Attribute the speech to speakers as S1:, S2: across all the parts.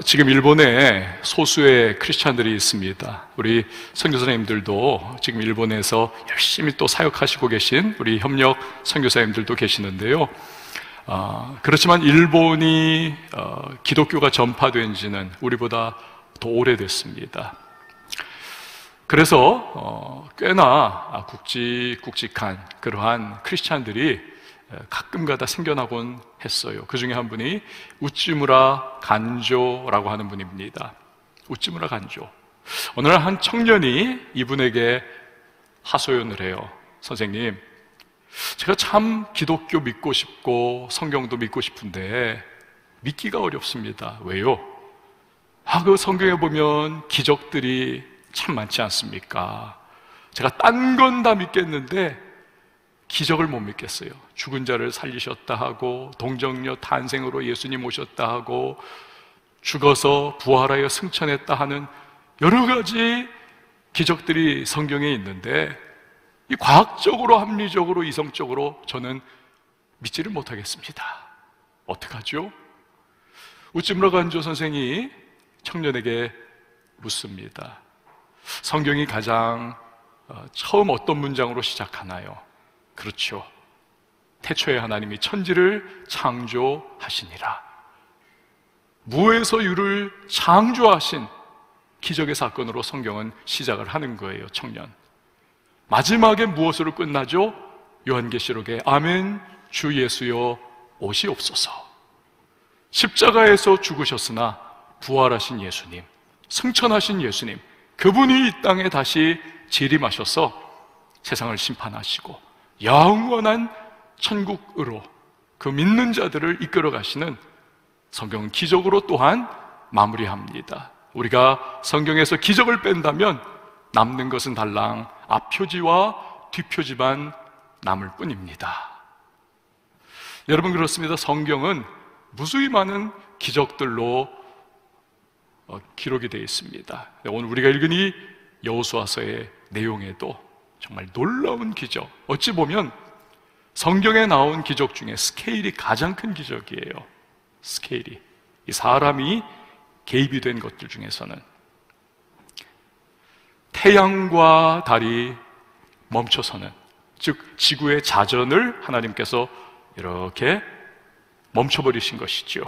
S1: 지금 일본에 소수의 크리스찬들이 있습니다. 우리 선교사님들도 지금 일본에서 열심히 또 사역하시고 계신 우리 협력 선교사님들도 계시는데요. 그렇지만 일본이 기독교가 전파된 지는 우리보다 더 오래됐습니다. 그래서 꽤나 굵직굵직한 그러한 크리스찬들이 가끔가다 생겨나곤 했어요. 그 중에 한 분이 우찌무라 간조라고 하는 분입니다. 우찌무라 간조. 어느 날 한 청년이 이분에게 하소연을 해요. 선생님, 제가 참 기독교 믿고 싶고 성경도 믿고 싶은데 믿기가 어렵습니다. 왜요? 그 성경에 보면 기적들이 참 많지 않습니까? 제가 딴 건 다 믿겠는데 기적을 못 믿겠어요. 죽은 자를 살리셨다 하고, 동정녀 탄생으로 예수님 오셨다 하고, 죽어서 부활하여 승천했다 하는 여러 가지 기적들이 성경에 있는데 이 과학적으로, 합리적으로, 이성적으로 저는 믿지를 못하겠습니다. 어떡하죠? 우찌무라 간조 선생이 청년에게 묻습니다. 성경이 가장 처음 어떤 문장으로 시작하나요? 그렇죠. 태초에 하나님이 천지를 창조하시니라. 무에서 유를 창조하신 기적의 사건으로 성경은 시작을 하는 거예요. 청년. 마지막에 무엇으로 끝나죠? 요한계시록에 아멘 주 예수여 오시옵소서. 십자가에서 죽으셨으나 부활하신 예수님, 승천하신 예수님, 그분이 이 땅에 다시 재림하셔서 세상을 심판하시고 영원한 천국으로 그 믿는 자들을 이끌어 가시는 성경은 기적으로 또한 마무리합니다. 우리가 성경에서 기적을 뺀다면 남는 것은 달랑 앞표지와 뒷표지만 남을 뿐입니다. 여러분, 그렇습니다. 성경은 무수히 많은 기적들로 기록이 되어 있습니다. 오늘 우리가 읽은 이 여호수아서의 내용에도 정말 놀라운 기적, 어찌 보면 성경에 나온 기적 중에 스케일이 가장 큰 기적이에요. 스케일이, 이 사람이 개입이 된 것들 중에서는 태양과 달이 멈춰서는, 즉 지구의 자전을 하나님께서 이렇게 멈춰버리신 것이죠.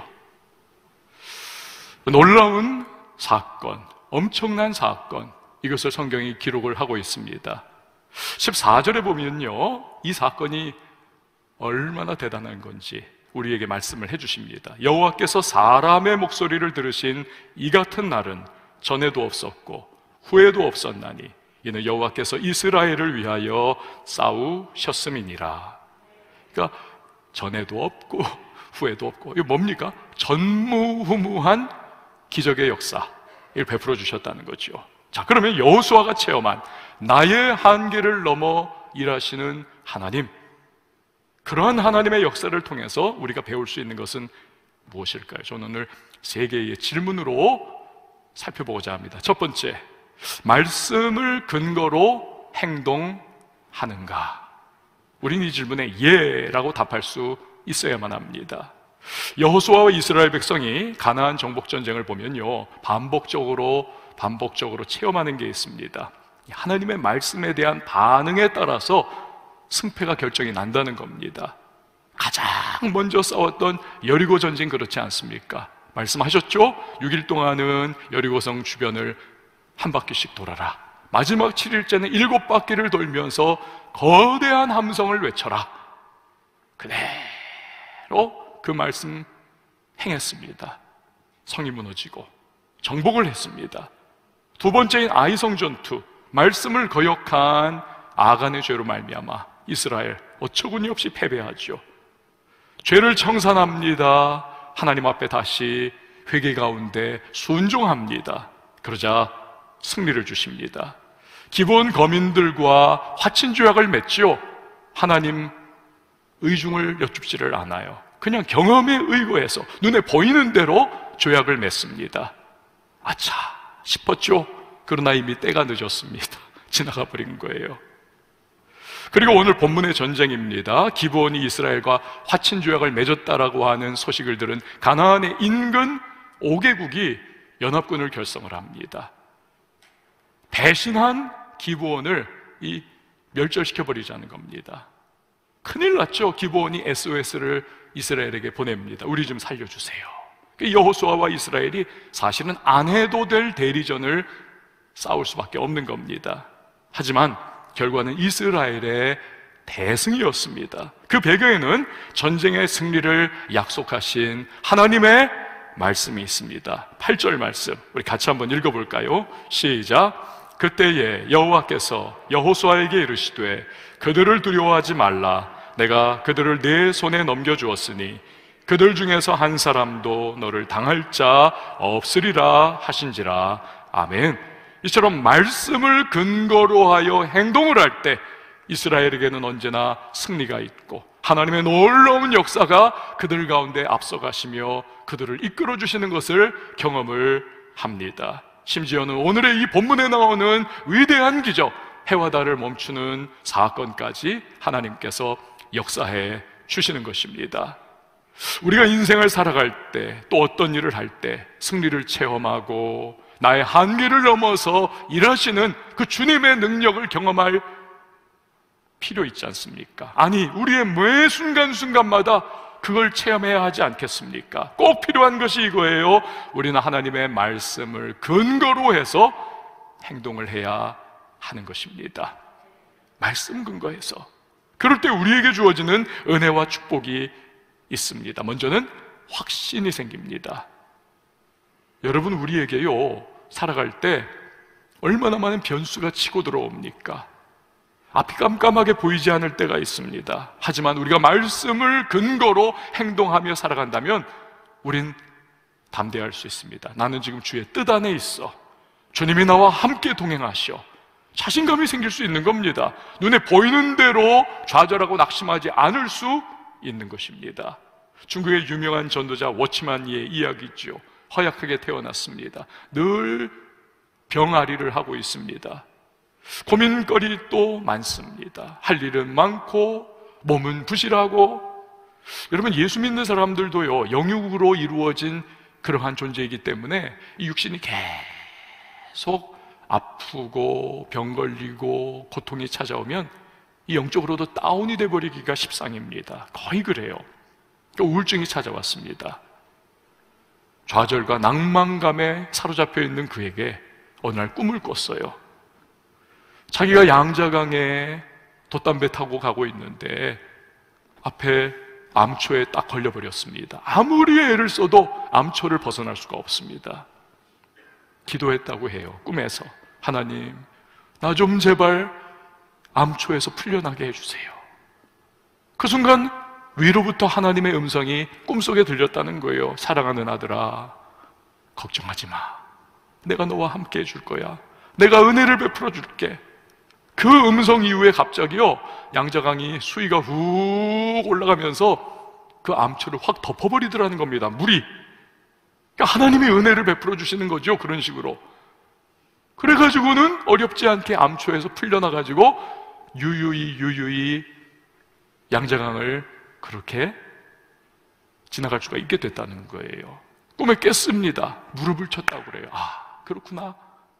S1: 놀라운 사건, 엄청난 사건, 이것을 성경이 기록을 하고 있습니다. 14절에 보면요, 이 사건이 얼마나 대단한 건지 우리에게 말씀을 해주십니다. 여호와께서 사람의 목소리를 들으신 이 같은 날은 전에도 없었고 후에도 없었나니 이는 여호와께서 이스라엘을 위하여 싸우셨음이니라. 그러니까 전에도 없고 후에도 없고, 이거 뭡니까? 전무후무한 기적의 역사, 이걸 베풀어 주셨다는 거죠. 자, 그러면 여호수아가 체험한 나의 한계를 넘어 일하시는 하나님, 그러한 하나님의 역사를 통해서 우리가 배울 수 있는 것은 무엇일까요? 저는 오늘 세 개의 질문으로 살펴보고자 합니다. 첫 번째, 말씀을 근거로 행동하는가? 우리는 이 질문에 예라고 답할 수 있어야만 합니다. 여호수아와 이스라엘 백성이 가나안 정복 전쟁을 보면요, 반복적으로 체험하는 게 있습니다. 하나님의 말씀에 대한 반응에 따라서 승패가 결정이 난다는 겁니다. 가장 먼저 싸웠던 여리고 전쟁 그렇지 않습니까? 말씀하셨죠? 6일 동안은 여리고성 주변을 한 바퀴씩 돌아라. 마지막 7일째는 7바퀴를 돌면서 거대한 함성을 외쳐라. 그대로 그 말씀 행했습니다. 성이 무너지고 정복을 했습니다. 두 번째인 아이성 전투, 말씀을 거역한 아간의 죄로 말미암아 이스라엘 어처구니없이 패배하죠. 죄를 청산합니다. 하나님 앞에 다시 회개 가운데 순종합니다. 그러자 승리를 주십니다. 기본 거민들과 화친 조약을 맺죠. 하나님 의중을 여쭙지를 않아요. 그냥 경험에 의거해서 눈에 보이는 대로 조약을 맺습니다. 아차 싶었죠. 그러나 이미 때가 늦었습니다. 지나가 버린 거예요. 그리고 오늘 본문의 전쟁입니다. 기브온이 이스라엘과 화친 조약을 맺었다라고 하는 소식을 들은 가나안의 인근 5개국이 연합군을 결성을 합니다. 배신한 기브온을 멸절시켜버리자는 겁니다. 큰일 났죠. 기브온이 SOS를 이스라엘에게 보냅니다. 우리 좀 살려주세요. 여호수아와 이스라엘이 사실은 안 해도 될 대리전을 싸울 수밖에 없는 겁니다. 하지만 결과는 이스라엘의 대승이었습니다. 그 배경에는 전쟁의 승리를 약속하신 하나님의 말씀이 있습니다. 8절 말씀 우리 같이 한번 읽어볼까요? 시작. 그때에 여호와께서 여호수아에게 이르시되 그들을 두려워하지 말라. 내가 그들을 내 손에 넘겨주었으니 그들 중에서 한 사람도 너를 당할 자 없으리라 하신지라. 아멘. 이처럼 말씀을 근거로 하여 행동을 할 때 이스라엘에게는 언제나 승리가 있고 하나님의 놀라운 역사가 그들 가운데 앞서가시며 그들을 이끌어 주시는 것을 경험을 합니다. 심지어는 오늘의 이 본문에 나오는 위대한 기적, 해와 달을 멈추는 사건까지 하나님께서 역사해 주시는 것입니다. 우리가 인생을 살아갈 때, 또 어떤 일을 할 때 승리를 체험하고 나의 한계를 넘어서 일하시는 그 주님의 능력을 경험할 필요 있지 않습니까? 아니, 우리의 매 순간순간마다 그걸 체험해야 하지 않겠습니까? 꼭 필요한 것이 이거예요. 우리는 하나님의 말씀을 근거로 해서 행동을 해야 하는 것입니다. 말씀 근거해서. 그럴 때 우리에게 주어지는 은혜와 축복이 있습니다. 먼저는 확신이 생깁니다. 여러분, 우리에게요, 살아갈 때 얼마나 많은 변수가 치고 들어옵니까? 앞이 깜깜하게 보이지 않을 때가 있습니다. 하지만 우리가 말씀을 근거로 행동하며 살아간다면 우린 담대할 수 있습니다. 나는 지금 주의 뜻 안에 있어. 주님이 나와 함께 동행하시오. 자신감이 생길 수 있는 겁니다. 눈에 보이는 대로 좌절하고 낙심하지 않을 수 있는 것입니다. 중국의 유명한 전도자 워치만이의 이야기죠. 허약하게 태어났습니다. 늘 병아리를 하고 있습니다. 고민거리 또 많습니다. 할 일은 많고 몸은 부실하고. 여러분, 예수 믿는 사람들도요, 영육으로 이루어진 그러한 존재이기 때문에 이 육신이 계속 아프고 병 걸리고 고통이 찾아오면 이 영적으로도 다운이 돼버리기가 십상입니다. 거의 그래요. 우울증이 찾아왔습니다. 좌절과 낭만감에 사로잡혀 있는 그에게 어느 날 꿈을 꿨어요. 자기가 양자강에 돛담배 타고 가고 있는데 앞에 암초에 딱 걸려버렸습니다. 아무리 애를 써도 암초를 벗어날 수가 없습니다. 기도했다고 해요. 꿈에서. 하나님, 나 좀 제발 암초에서 풀려나게 해주세요. 그 순간 위로부터 하나님의 음성이 꿈속에 들렸다는 거예요. 사랑하는 아들아, 걱정하지 마. 내가 너와 함께 해줄 거야. 내가 은혜를 베풀어 줄게. 그 음성 이후에 갑자기요, 양자강이 수위가 훅 올라가면서 그 암초를 확 덮어버리더라는 겁니다. 물이. 그러니까 하나님의 은혜를 베풀어 주시는 거죠. 그런 식으로. 그래가지고는 어렵지 않게 암초에서 풀려나가지고 유유히 양자강을 그렇게 지나갈 수가 있게 됐다는 거예요. 꿈에 깼습니다. 무릎을 쳤다고 그래요. 아, 그렇구나.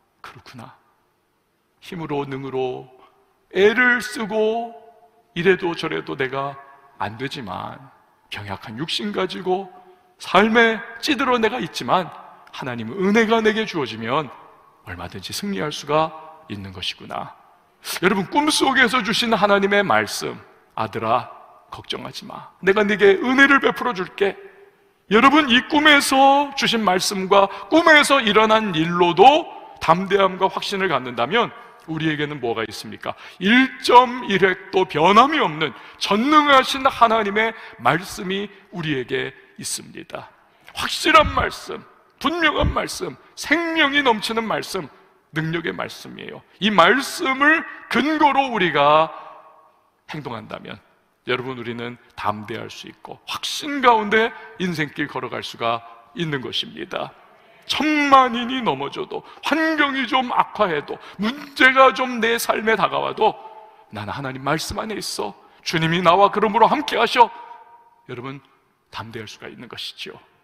S1: 힘으로 능으로 애를 쓰고 이래도 저래도 내가 안 되지만, 병약한 육신 가지고 삶에 찌들어 내가 있지만 하나님의 은혜가 내게 주어지면 얼마든지 승리할 수가 있는 것이구나. 여러분, 꿈속에서 주신 하나님의 말씀, 아들아 걱정하지 마. 내가 네게 은혜를 베풀어 줄게. 여러분, 이 꿈에서 주신 말씀과 꿈에서 일어난 일로도 담대함과 확신을 갖는다면 우리에게는 뭐가 있습니까? 1.1획도 변함이 없는 전능하신 하나님의 말씀이 우리에게 있습니다. 확실한 말씀, 분명한 말씀, 생명이 넘치는 말씀, 능력의 말씀이에요. 이 말씀을 근거로 우리가 행동한다면 여러분, 우리는 담대할 수 있고 확신 가운데 인생길 걸어갈 수가 있는 것입니다. 천만인이 넘어져도, 환경이 좀 악화해도, 문제가 좀 내 삶에 다가와도 나는 하나님 말씀 안에 있어. 주님이 나와 그러므로 함께 하셔. 여러분, 담대할 수가 있는 것이죠.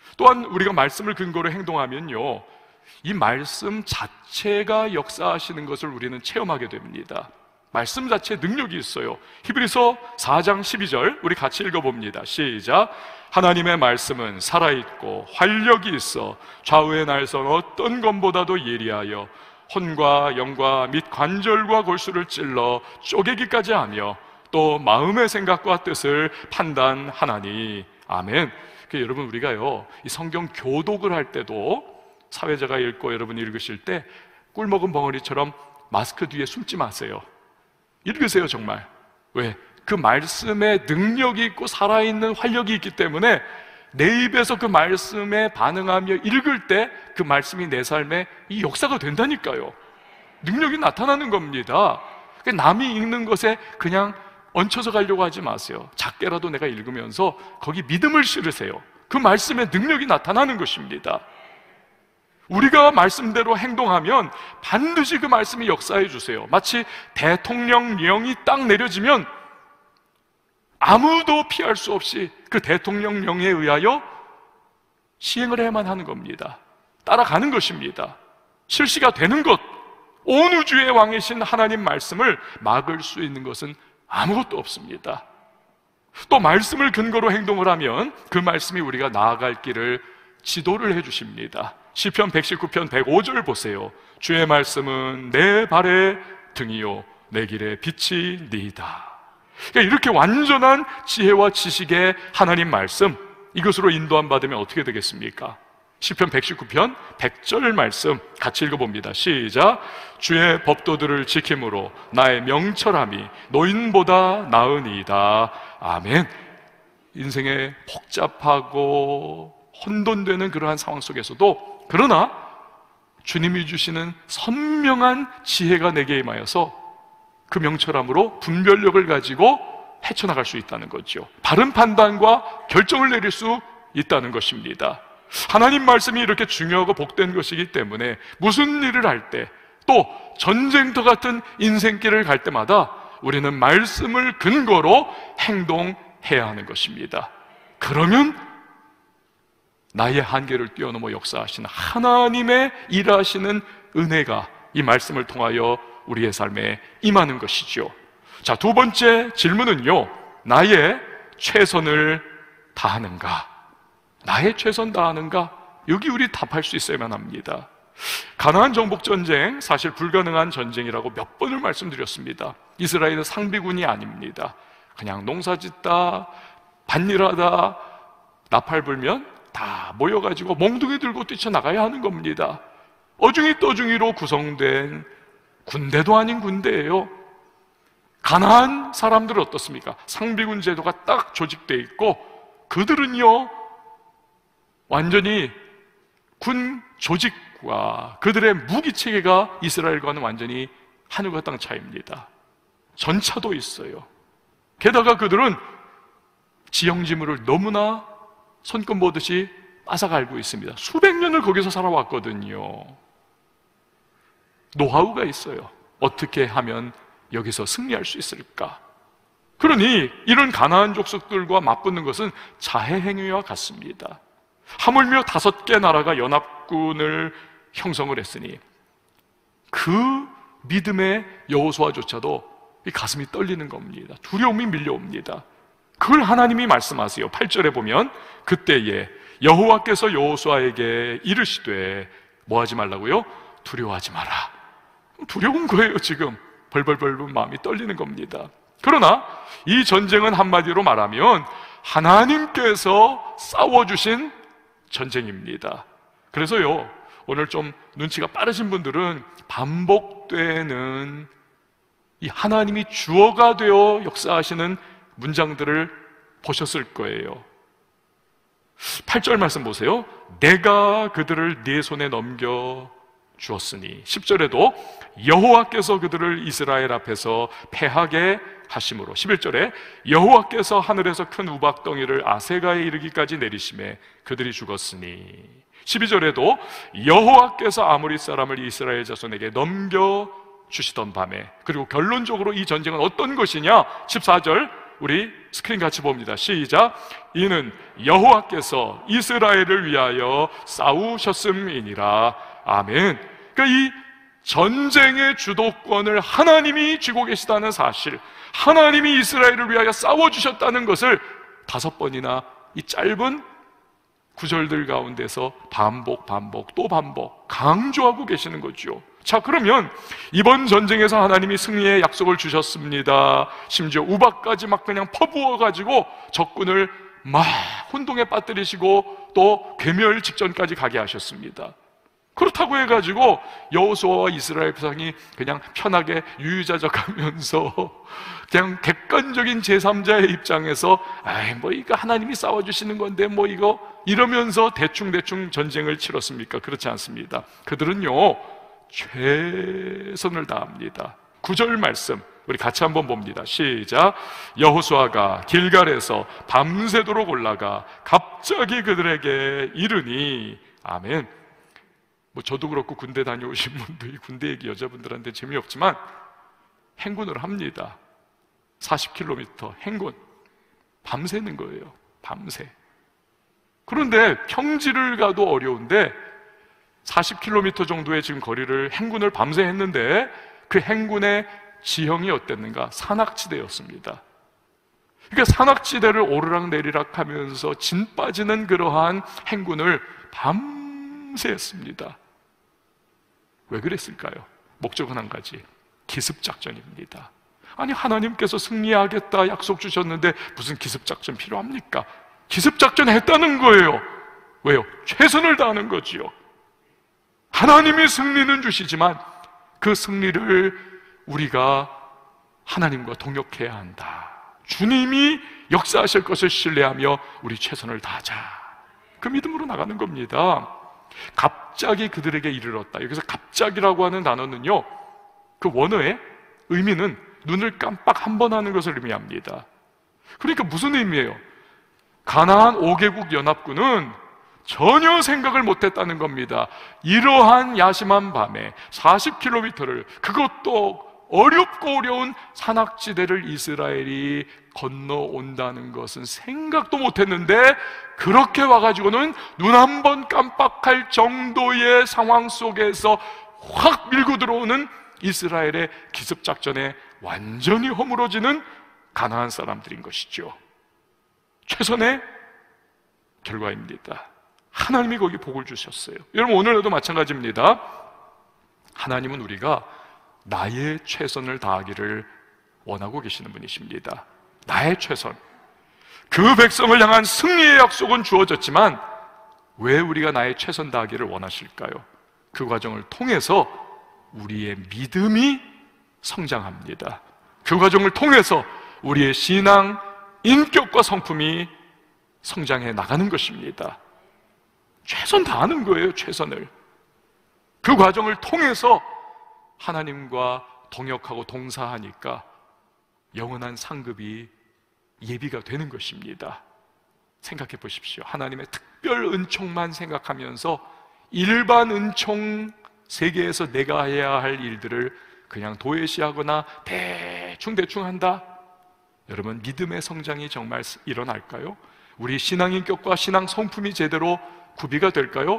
S1: 또한 우리가 말씀을 근거로 행동하면요, 이 말씀 자체가 역사하시는 것을 우리는 체험하게 됩니다. 말씀 자체에 능력이 있어요. 히브리서 4장 12절 우리 같이 읽어봅니다. 시작. 하나님의 말씀은 살아있고 활력이 있어 좌우의 날선 어떤 검보다도 예리하여 혼과 영과 및 관절과 골수를 찔러 쪼개기까지 하며 또 마음의 생각과 뜻을 판단하나니. 아멘. 여러분, 우리가요, 이 성경 교독을 할 때도 사회자가 읽고 여러분이 읽으실 때 꿀먹은 벙어리처럼 마스크 뒤에 숨지 마세요. 읽으세요, 정말. 왜? 그 말씀에 능력이 있고 살아있는 활력이 있기 때문에 내 입에서 그 말씀에 반응하며 읽을 때 그 말씀이 내 삶에 이 역사가 된다니까요. 능력이 나타나는 겁니다. 남이 읽는 것에 그냥 얹혀서 가려고 하지 마세요. 작게라도 내가 읽으면서 거기 믿음을 실으세요. 그 말씀에 능력이 나타나는 것입니다. 우리가 말씀대로 행동하면 반드시 그 말씀이 역사해 주세요. 마치 대통령령이 딱 내려지면 아무도 피할 수 없이 그 대통령령에 의하여 시행을 해야만 하는 겁니다. 따라가는 것입니다. 실시가 되는 것, 온 우주의 왕이신 하나님 말씀을 막을 수 있는 것은 아무것도 없습니다. 또 말씀을 근거로 행동을 하면 그 말씀이 우리가 나아갈 길을 지도를 해주십니다. 시편 119편 105절 보세요. 주의 말씀은 내 발의 등이요 내 길의 빛이니이다. 이렇게 완전한 지혜와 지식의 하나님 말씀, 이것으로 인도함 받으면 어떻게 되겠습니까? 시편 119편 100절 말씀 같이 읽어봅니다. 시작. 주의 법도들을 지킴으로 나의 명철함이 노인보다 나으니이다. 아멘. 인생의 복잡하고 혼돈되는 그러한 상황 속에서도, 그러나 주님이 주시는 선명한 지혜가 내게 임하여서 그 명철함으로 분별력을 가지고 헤쳐나갈 수 있다는 거죠. 바른 판단과 결정을 내릴 수 있다는 것입니다. 하나님 말씀이 이렇게 중요하고 복된 것이기 때문에 무슨 일을 할 때, 또 전쟁터 같은 인생길을 갈 때마다 우리는 말씀을 근거로 행동해야 하는 것입니다. 그러면 나의 한계를 뛰어넘어 역사하시는 하나님의 일하시는 은혜가 이 말씀을 통하여 우리의 삶에 임하는 것이죠. 자, 두 번째 질문은요, 나의 최선을 다하는가? 나의 최선 다하는가? 여기 우리 답할 수 있어야만 합니다. 가나안 정복 전쟁, 사실 불가능한 전쟁이라고 몇 번을 말씀드렸습니다. 이스라엘은 상비군이 아닙니다. 그냥 농사짓다, 밭일하다, 나팔 불면 다 모여가지고 몽둥이 들고 뛰쳐나가야 하는 겁니다. 어중이 떠중이로 구성된 군대도 아닌 군대예요. 가나안 사람들은 어떻습니까? 상비군 제도가 딱 조직되어 있고, 그들은요 완전히 군 조직과 그들의 무기 체계가 이스라엘과는 완전히 하늘과 땅 차이입니다. 전차도 있어요. 게다가 그들은 지형지물을 너무나 손금 보듯이 빠삭 알고 있습니다. 수백 년을 거기서 살아왔거든요. 노하우가 있어요. 어떻게 하면 여기서 승리할 수 있을까? 그러니 이런 가나안 족속들과 맞붙는 것은 자해 행위와 같습니다. 하물며 5개 나라가 연합군을 형성을 했으니 그 믿음의 여호수아조차도 이 가슴이 떨리는 겁니다. 두려움이 밀려옵니다. 그걸 하나님이 말씀하세요. 8절에 보면 그때에 여호와께서 여호수아에게 이르시되 뭐 하지 말라고요? 두려워하지 마라. 두려운 거예요. 지금 벌벌벌 마음이 떨리는 겁니다. 그러나 이 전쟁은 한마디로 말하면 하나님께서 싸워주신 전쟁입니다. 그래서요, 오늘 좀 눈치가 빠르신 분들은 반복되는 이 하나님이 주어가 되어 역사하시는 문장들을 보셨을 거예요. 8절 말씀 보세요. 내가 그들을 네 손에 넘겨 주었으니. 10절에도 여호와께서 그들을 이스라엘 앞에서 패하게 하심으로. 11절에 여호와께서 하늘에서 큰 우박덩이를 아세가에 이르기까지 내리심에 그들이 죽었으니. 12절에도 여호와께서 아모리 사람을 이스라엘 자손에게 넘겨 주시던 밤에. 그리고 결론적으로 이 전쟁은 어떤 것이냐? 14절 우리 스크린 같이 봅니다. 시작. 이는 여호와께서 이스라엘을 위하여 싸우셨음이니라. 아멘. 그러니까 이 전쟁의 주도권을 하나님이 쥐고 계시다는 사실, 하나님이 이스라엘을 위하여 싸워주셨다는 것을 5번이나 이 짧은 구절들 가운데서 반복 또 반복 강조하고 계시는 거죠. 자, 그러면 이번 전쟁에서 하나님이 승리의 약속을 주셨습니다. 심지어 우박까지 막 그냥 퍼부어가지고 적군을 막 혼동에 빠뜨리시고 또 괴멸 직전까지 가게 하셨습니다. 그렇다고 해가지고 여호수아와 이스라엘 백성이 그냥 편하게 유유자적하면서 그냥 객관적인 제3자의 입장에서 뭐 이거 하나님이 싸워주시는 건데 뭐 이거 이러면서 대충 전쟁을 치렀습니까? 그렇지 않습니다. 그들은요 최선을 다합니다. 9절 말씀 우리 같이 한번 봅니다. 시작. 여호수아가 길갈에서 밤새도록 올라가 갑자기 그들에게 이르니. 아멘. 뭐 저도 그렇고 군대 다녀오신 분도 이 군대 얘기 여자분들한테 재미없지만 행군을 합니다. 40km 행군 밤새는 거예요. 밤새. 그런데 평지를 가도 어려운데 40km 정도의 지금 거리를 행군을 밤새 했는데 그 행군의 지형이 어땠는가? 산악지대였습니다. 그러니까 산악지대를 오르락내리락 하면서 진 빠지는 그러한 행군을 밤새 했습니다. 왜 그랬을까요? 목적은 한 가지, 기습작전입니다. 아니 하나님께서 승리하겠다 약속 주셨는데 무슨 기습작전 필요합니까? 기습작전 했다는 거예요. 왜요? 최선을 다하는 거지요. 하나님이 승리는 주시지만 그 승리를 우리가 하나님과 동역해야 한다. 주님이 역사하실 것을 신뢰하며 우리 최선을 다하자. 그 믿음으로 나가는 겁니다. 갑자기 그들에게 이르렀다. 여기서 갑자기라고 하는 단어는요, 그 원어의 의미는 눈을 깜빡 한 번 하는 것을 의미합니다. 그러니까 무슨 의미예요? 가나안 5개국 연합군은 전혀 생각을 못했다는 겁니다. 이러한 야심한 밤에 40km를, 그것도 어렵고 어려운 산악지대를 이스라엘이 건너온다는 것은 생각도 못했는데 그렇게 와가지고는 눈 한 번 깜빡할 정도의 상황 속에서 확 밀고 들어오는 이스라엘의 기습작전에 완전히 허물어지는 가나안 사람들인 것이죠. 최선의 결과입니다. 하나님이 거기 복을 주셨어요. 여러분 오늘도 마찬가지입니다. 하나님은 우리가 나의 최선을 다하기를 원하고 계시는 분이십니다. 나의 최선. 그 백성을 향한 승리의 약속은 주어졌지만 왜 우리가 나의 최선 다하기를 원하실까요? 그 과정을 통해서 우리의 믿음이 성장합니다. 그 과정을 통해서 우리의 신앙, 인격과 성품이 성장해 나가는 것입니다. 최선 다하는 거예요, 최선을. 그 과정을 통해서 하나님과 동역하고 동사하니까 영원한 상급이 예비가 되는 것입니다. 생각해 보십시오. 하나님의 특별 은총만 생각하면서 일반 은총 세계에서 내가 해야 할 일들을 그냥 도외시하거나 대충 한다. 여러분 믿음의 성장이 정말 일어날까요? 우리 신앙 인격과 신앙 성품이 제대로 구비가 될까요?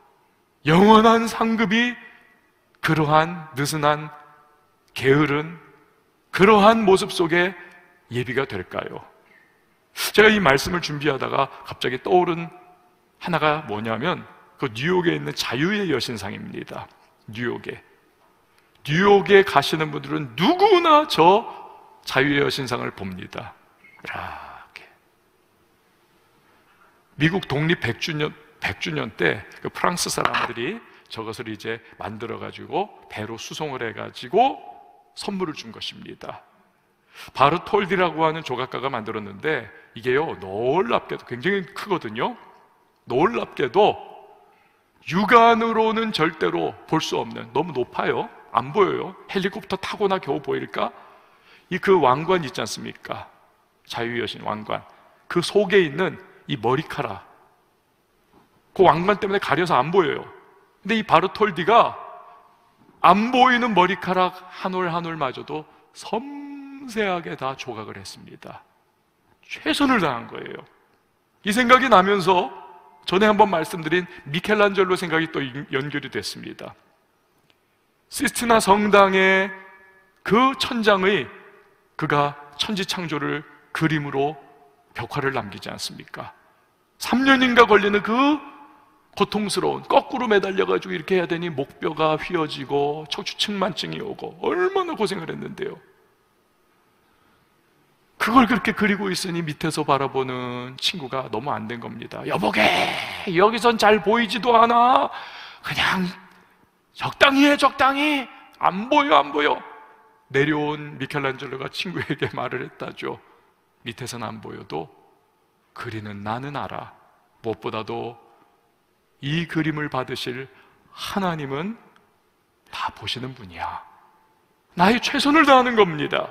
S1: 영원한 상급이 그러한 느슨한 게으른 그러한 모습 속에 예비가 될까요? 제가 이 말씀을 준비하다가 갑자기 떠오른 하나가 뭐냐면 그 뉴욕에 있는 자유의 여신상입니다. 뉴욕에 가시는 분들은 누구나 저 자유의 여신상을 봅니다. 이렇게 미국 독립 100주년 때 그 프랑스 사람들이 저것을 이제 만들어가지고 배로 수송을 해가지고 선물을 준 것입니다. 바르톨디라고 하는 조각가가 만들었는데 이게요 놀랍게도 굉장히 크거든요. 놀랍게도 육안으로는 절대로 볼 수 없는, 너무 높아요. 안 보여요. 헬리콥터 타고나 겨우 보일까? 그 왕관 있지 않습니까? 자유의 여신 왕관. 그 속에 있는 이 머리카락, 그 왕관 때문에 가려서 안 보여요. 근데 이 바르톨디가 안 보이는 머리카락 한 올 한 올마저도 섬세하게 다 조각을 했습니다. 최선을 다한 거예요. 이 생각이 나면서 전에 한번 말씀드린 미켈란젤로 생각이 또 연결이 됐습니다. 시스티나 성당의 그 천장의 그가 천지창조를 그림으로 벽화를 남기지 않습니까? 3년인가 걸리는 그 고통스러운, 거꾸로 매달려가지고 이렇게 해야 되니 목뼈가 휘어지고 척추측만증이 오고 얼마나 고생을 했는데요. 그걸 그렇게 그리고 있으니 밑에서 바라보는 친구가 너무 안 된 겁니다. 여보게, 여기선 잘 보이지도 않아. 그냥 적당히 해, 적당히. 안 보여, 안 보여. 내려온 미켈란젤로가 친구에게 말을 했다죠. 밑에선 안 보여도 그리는 나는 알아. 무엇보다도 이 그림을 받으실 하나님은 다 보시는 분이야. 나의 최선을 다하는 겁니다.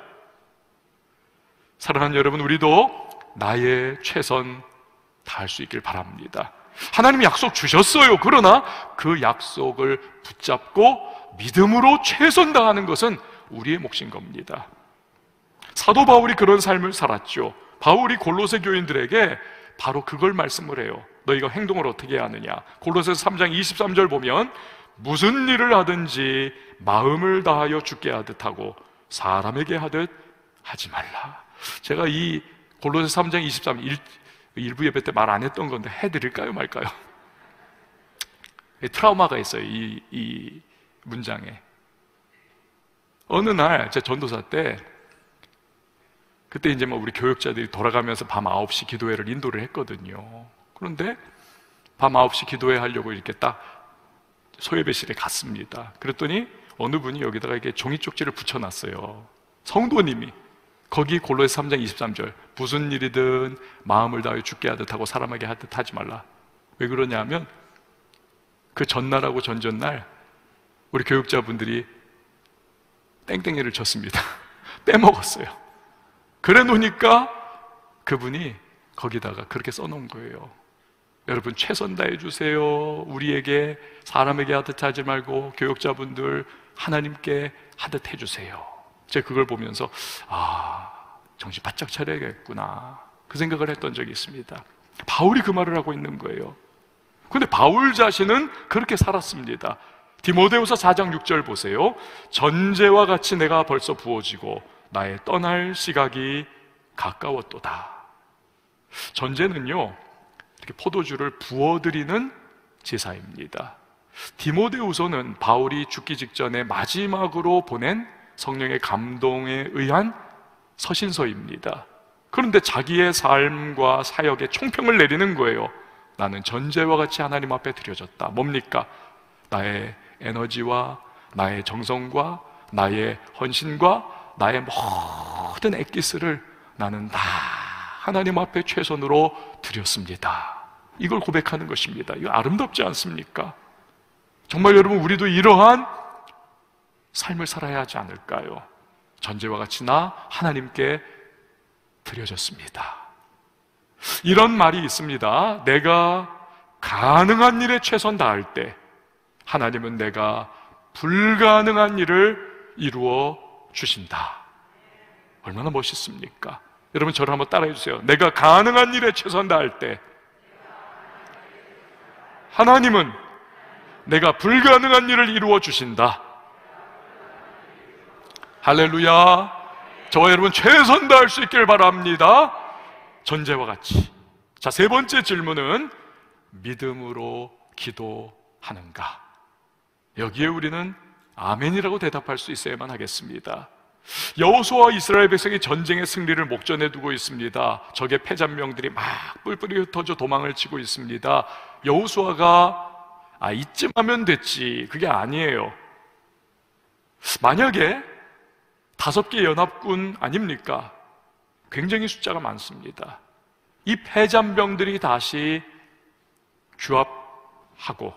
S1: 사랑하는 여러분, 우리도 나의 최선 다할 수 있길 바랍니다. 하나님이 약속 주셨어요. 그러나 그 약속을 붙잡고 믿음으로 최선 다하는 것은 우리의 몫인 겁니다. 사도 바울이 그런 삶을 살았죠. 바울이 골로새 교인들에게 바로 그걸 말씀을 해요. 너희가 행동을 어떻게 해야 하느냐. 골로새서 3장 23절 보면 무슨 일을 하든지 마음을 다하여 주께 하듯 하고 사람에게 하듯 하지 말라. 제가 이 골로새 3장 23 일부 예배 때 말 안 했던 건데 해드릴까요 말까요? 트라우마가 있어요. 이 문장에. 어느 날 제 전도사 때 그때 이제 우리 교육자들이 돌아가면서 밤 9시 기도회를 인도를 했거든요. 그런데 밤 9시 기도회 하려고 이렇게 딱 소예배실에 갔습니다. 그랬더니 어느 분이 여기다가 이렇게 종이 쪽지를 붙여놨어요. 성도님이 거기 골로새 3장 23절 무슨 일이든 마음을 다하여 주께 하듯 하고 사람에게 하듯 하지 말라. 왜 그러냐면 그 전날하고 전전날 우리 교육자분들이 땡땡이를 쳤습니다. 빼먹었어요. 그래 놓으니까 그분이 거기다가 그렇게 써놓은 거예요. 여러분 최선 다해 주세요. 우리에게 사람에게 하듯 하지 말고 교육자분들 하나님께 하듯 해주세요. 제가 그걸 보면서 정신 바짝 차려야겠구나 그 생각을 했던 적이 있습니다. 바울이 그 말을 하고 있는 거예요. 그런데 바울 자신은 그렇게 살았습니다. 디모데후서 4장 6절 보세요. 전제와 같이 내가 벌써 부어지고 나의 떠날 시각이 가까웠도다. 전제는요 이렇게 포도주를 부어드리는 제사입니다. 디모데후서는 바울이 죽기 직전에 마지막으로 보낸 성령의 감동에 의한 서신서입니다. 그런데 자기의 삶과 사역에 총평을 내리는 거예요. 나는 전제와 같이 하나님 앞에 드려졌다. 뭡니까? 나의 에너지와 나의 정성과 나의 헌신과 나의 모든 엑기스를 나는 다 하나님 앞에 최선으로 드렸습니다. 이걸 고백하는 것입니다. 이거 아름답지 않습니까? 정말 여러분 우리도 이러한 삶을 살아야 하지 않을까요? 전제와 같이 나 하나님께 드려졌습니다. 이런 말이 있습니다. 내가 가능한 일에 최선 다할 때 하나님은 내가 불가능한 일을 이루어 주신다. 얼마나 멋있습니까? 여러분 저를 한번 따라해 주세요. 내가 가능한 일에 최선 다할 때 하나님은 내가 불가능한 일을 이루어 주신다. 할렐루야. 저와 여러분 최선 다할 수 있길 바랍니다. 전제와 같이. 자, 세 번째 질문은 믿음으로 기도하는가? 여기에 우리는 아멘이라고 대답할 수 있어야만 하겠습니다. 여호수아와 이스라엘 백성이 전쟁의 승리를 목전에 두고 있습니다. 적의 패잔명들이 막 뿔뿔이 흩어져 도망을 치고 있습니다. 여호수아가 이쯤 하면 됐지, 그게 아니에요. 만약에 5개 연합군 아닙니까? 굉장히 숫자가 많습니다. 이 패잔병들이 다시 규합하고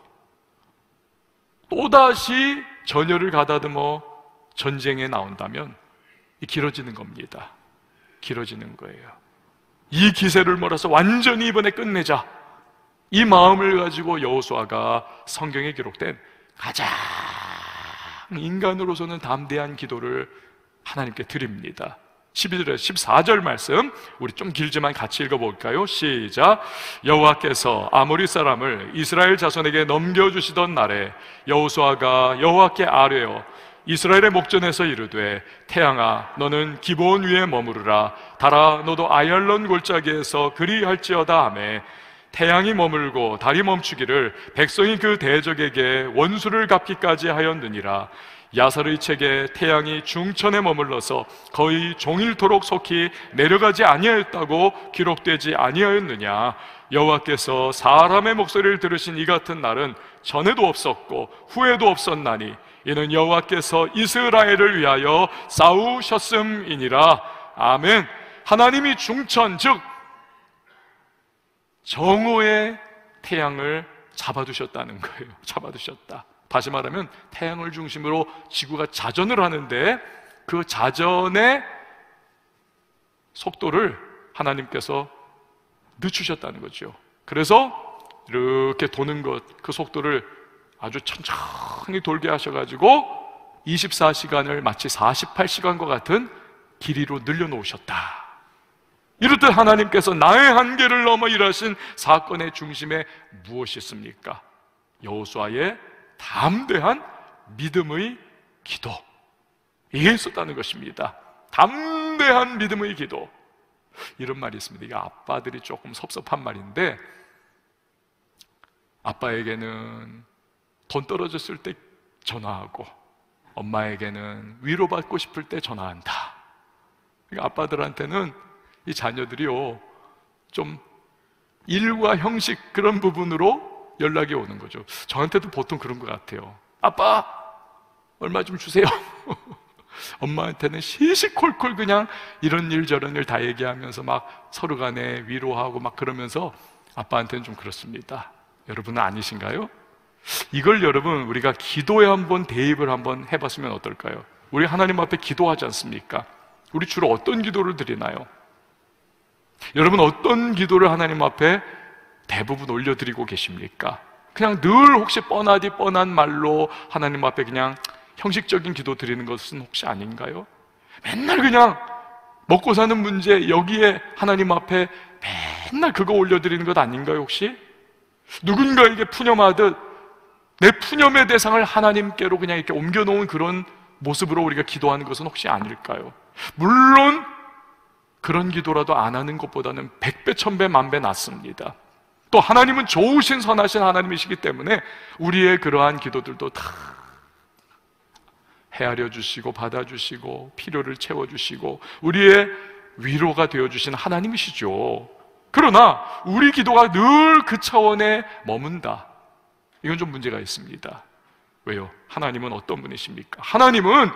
S1: 또다시 전열을 가다듬어 전쟁에 나온다면 길어지는 겁니다. 길어지는 거예요. 이 기세를 몰아서 완전히 이번에 끝내자, 이 마음을 가지고 여호수아가 성경에 기록된 가장 인간으로서는 담대한 기도를 하나님께 드립니다. 12절에 14절 말씀 우리 좀 길지만 같이 읽어볼까요? 시작. 여호와께서 아모리 사람을 이스라엘 자손에게 넘겨주시던 날에 여호수아가 여호와께 아뢰어 이스라엘의 목전에서 이르되 태양아 너는 기브온 위에 머무르라 달아 너도 아얄론 골짜기에서 그리할지어다 하매 태양이 머물고 달이 멈추기를 백성이 그 대적에게 원수를 갚기까지 하였느니라. 야살의 책에 태양이 중천에 머물러서 거의 종일토록 속히 내려가지 아니하였다고 기록되지 아니하였느냐. 여호와께서 사람의 목소리를 들으신 이 같은 날은 전에도 없었고 후에도 없었나니 이는 여호와께서 이스라엘을 위하여 싸우셨음이니라. 아멘. 하나님이 중천 즉 정오의 태양을 잡아두셨다는 거예요. 잡아두셨다. 다시 말하면 태양을 중심으로 지구가 자전을 하는데 그 자전의 속도를 하나님께서 늦추셨다는 거죠. 그래서 이렇게 도는 것, 그 속도를 아주 천천히 돌게 하셔가지고 24시간을 마치 48시간과 같은 길이로 늘려놓으셨다. 이렇듯 하나님께서 나의 한계를 넘어 일하신 사건의 중심에 무엇이 있습니까? 여호수아의 담대한 믿음의 기도, 이게 있었다는 것입니다. 담대한 믿음의 기도. 이런 말이 있습니다. 이게 아빠들이 조금 섭섭한 말인데, 아빠에게는 돈 떨어졌을 때 전화하고 엄마에게는 위로받고 싶을 때 전화한다. 그러니까 아빠들한테는 이 자녀들이요 좀 일과 형식 그런 부분으로 연락이 오는 거죠. 저한테도 보통 그런 것 같아요. 아빠 얼마 좀 주세요. 엄마한테는 시시콜콜 그냥 이런 일 저런 일 다 얘기하면서 막 서로 간에 위로하고 막 그러면서 아빠한테는 좀 그렇습니다. 여러분은 아니신가요? 이걸 여러분 우리가 기도에 한번 대입을 한번 해봤으면 어떨까요? 우리 하나님 앞에 기도하지 않습니까? 우리 주로 어떤 기도를 드리나요? 여러분 어떤 기도를 하나님 앞에 대부분 올려드리고 계십니까? 그냥 늘 혹시 뻔하디 뻔한 말로 하나님 앞에 그냥 형식적인 기도 드리는 것은 혹시 아닌가요? 맨날 그냥 먹고 사는 문제 여기에 하나님 앞에 맨날 그거 올려드리는 것 아닌가요 혹시? 누군가에게 푸념하듯 내 푸념의 대상을 하나님께로 그냥 이렇게 옮겨놓은 그런 모습으로 우리가 기도하는 것은 혹시 아닐까요? 물론 그런 기도라도 안 하는 것보다는 100배, 1000배, 만배 낫습니다. 또 하나님은 좋으신 선하신 하나님이시기 때문에 우리의 그러한 기도들도 다 헤아려 주시고 받아주시고 필요를 채워주시고 우리의 위로가 되어주신 하나님이시죠. 그러나 우리 기도가 늘 그 차원에 머문다. 이건 좀 문제가 있습니다. 왜요? 하나님은 어떤 분이십니까? 하나님은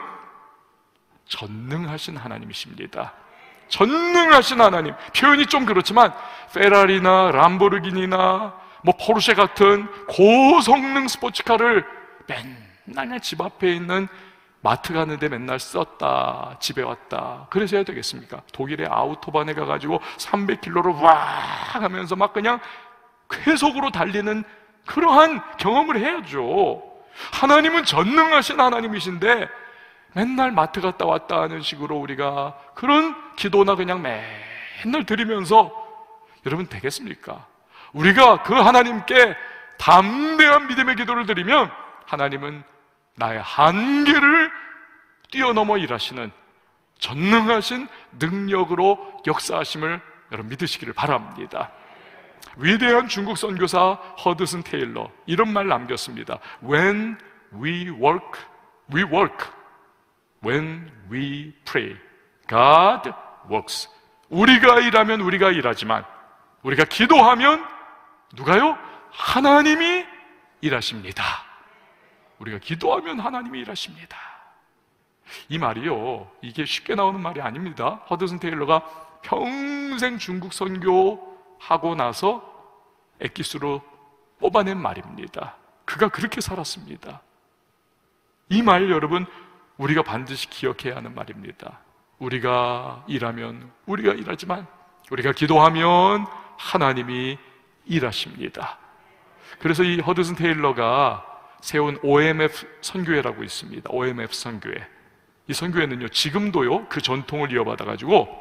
S1: 전능하신 하나님이십니다. 전능하신 하나님. 표현이 좀 그렇지만 페라리나 람보르기니나 뭐 포르쉐 같은 고성능 스포츠카를 맨날 집 앞에 있는 마트 가는데 맨날 썼다 집에 왔다 그래서 해야 되겠습니까? 독일의 아우토반에 가가지고 300km로 와 하면서 막 그냥 쾌속으로 달리는 그러한 경험을 해야죠. 하나님은 전능하신 하나님이신데 맨날 마트 갔다 왔다 하는 식으로 우리가 그런 기도나 그냥 맨날 드리면서 여러분 되겠습니까? 우리가 그 하나님께 담대한 믿음의 기도를 드리면 하나님은 나의 한계를 뛰어넘어 일하시는 전능하신 능력으로 역사하심을 여러분 믿으시기를 바랍니다. 위대한 중국 선교사 허드슨 테일러 이런 말 남겼습니다. When we work, we work. When we pray, God works. 우리가 일하면 우리가 일하지만 우리가 기도하면 누가요? 하나님이 일하십니다. 우리가 기도하면 하나님이 일하십니다. 이 말이요 이게 쉽게 나오는 말이 아닙니다. 허드슨 테일러가 평생 중국 선교하고 나서 엑기스로 뽑아낸 말입니다. 그가 그렇게 살았습니다. 이 말 여러분 우리가 반드시 기억해야 하는 말입니다. 우리가 일하면 우리가 일하지만 우리가 기도하면 하나님이 일하십니다. 그래서 이 허드슨 테일러가 세운 OMF 선교회라고 있습니다. OMF 선교회. 이 선교회는요, 지금도요, 그 전통을 이어받아가지고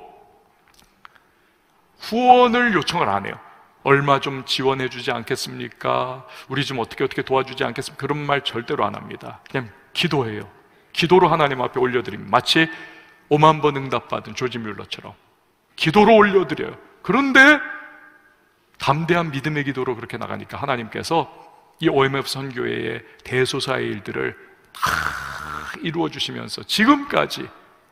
S1: 후원을 요청을 안 해요. 얼마 좀 지원해 주지 않겠습니까? 우리 좀 어떻게 도와주지 않겠습니까? 그런 말 절대로 안 합니다. 그냥 기도해요. 기도로 하나님 앞에 올려드립니다. 마치 5만 번 응답받은 조지 뮬러처럼 기도로 올려드려요. 그런데 담대한 믿음의 기도로 그렇게 나가니까 하나님께서 이 OMF 선교회의 대소사의 일들을 다 이루어 주시면서 지금까지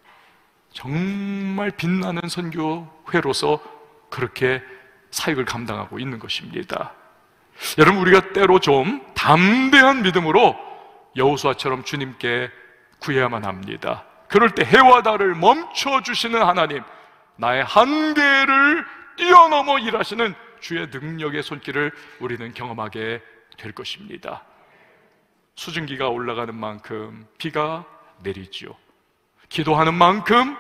S1: 정말 빛나는 선교회로서 그렇게 사역을 감당하고 있는 것입니다. 여러분, 우리가 때로 좀 담대한 믿음으로 여호수아처럼 주님께 구해야만 합니다. 그럴 때 해와 달을 멈춰주시는 하나님, 나의 한계를 뛰어넘어 일하시는 주의 능력의 손길을 우리는 경험하게 될 것입니다. 수증기가 올라가는 만큼 비가 내리지요. 기도하는 만큼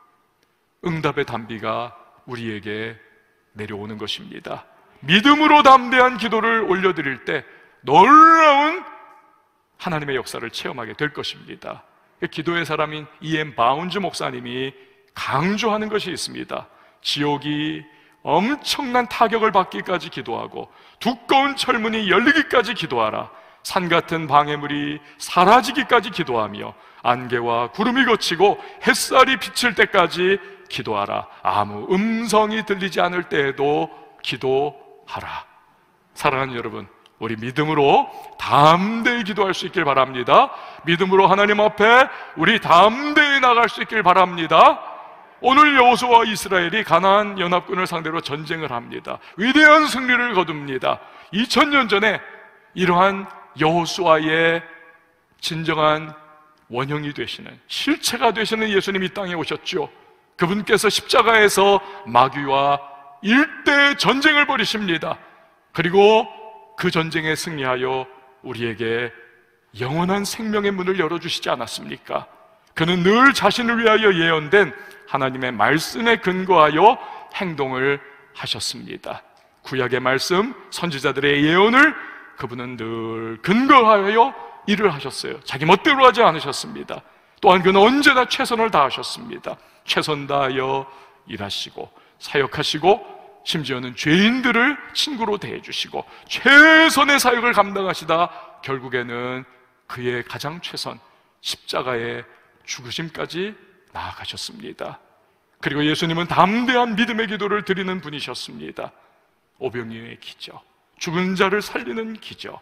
S1: 응답의 단비가 우리에게 내려오는 것입니다. 믿음으로 담대한 기도를 올려드릴 때 놀라운 하나님의 역사를 체험하게 될 것입니다. 기도의 사람인 E.M. 바운즈 목사님이 강조하는 것이 있습니다. 지옥이 엄청난 타격을 받기까지 기도하고 두꺼운 철문이 열리기까지 기도하라. 산 같은 방해물이 사라지기까지 기도하며 안개와 구름이 걷히고 햇살이 비칠 때까지 기도하라. 아무 음성이 들리지 않을 때에도 기도하라. 사랑하는 여러분, 우리 믿음으로 담대히 기도할 수 있길 바랍니다. 믿음으로 하나님 앞에 우리 담대히 나갈 수 있길 바랍니다. 오늘 여호수아와 이스라엘이 가나안 연합군을 상대로 전쟁을 합니다. 위대한 승리를 거둡니다. 2000년 전에 이러한 여호수아의 진정한 원형이 되시는, 실체가 되시는 예수님이 이 땅에 오셨죠. 그분께서 십자가에서 마귀와 일대 전쟁을 벌이십니다. 그리고 그 전쟁에 승리하여 우리에게 영원한 생명의 문을 열어주시지 않았습니까? 그는 늘 자신을 위하여 예언된 하나님의 말씀에 근거하여 행동을 하셨습니다. 구약의 말씀, 선지자들의 예언을 그분은 늘 근거하여 일을 하셨어요. 자기 멋대로 하지 않으셨습니다. 또한 그는 언제나 최선을 다하셨습니다. 최선 다하여 일하시고 사역하시고 심지어는 죄인들을 친구로 대해주시고 최선의 사역을 감당하시다 결국에는 그의 가장 최선, 십자가의 죽으심까지 나아가셨습니다. 그리고 예수님은 담대한 믿음의 기도를 드리는 분이셨습니다. 오병이어의 기적, 죽은 자를 살리는 기적,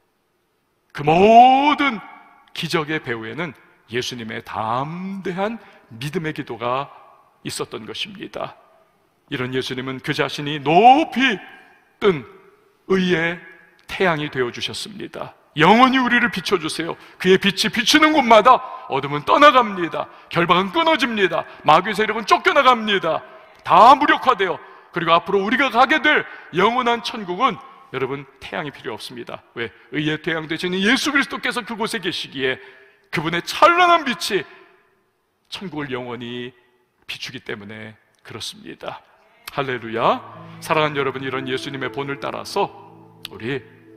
S1: 그 모든 기적의 배후에는 예수님의 담대한 믿음의 기도가 있었던 것입니다. 이런 예수님은 그 자신이 높이 뜬 의의 태양이 되어주셨습니다. 영원히 우리를 비춰주세요. 그의 빛이 비추는 곳마다 어둠은 떠나갑니다. 결박은 끊어집니다. 마귀 세력은 쫓겨나갑니다. 다 무력화되어, 그리고 앞으로 우리가 가게 될 영원한 천국은 여러분 태양이 필요 없습니다. 왜? 의의 태양 되시는 예수 그리스도께서 그곳에 계시기에 그분의 찬란한 빛이 천국을 영원히 비추기 때문에 그렇습니다. 할렐루야. 사랑하는 여러분, 이런 예수님의 본을 따라서 우리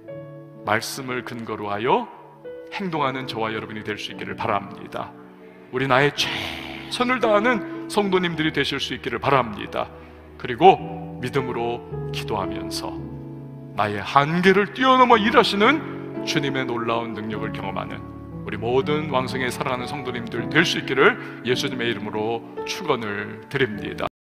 S1: 말씀을 근거로 하여 행동하는 저와 여러분이 될 수 있기를 바랍니다. 우리 나의 최선을 다하는 성도님들이 되실 수 있기를 바랍니다. 그리고 믿음으로 기도하면서 나의 한계를 뛰어넘어 일하시는 주님의 놀라운 능력을 경험하는 우리 모든 왕성에 살아가는 성도님들 될 수 있기를 예수님의 이름으로 축원을 드립니다.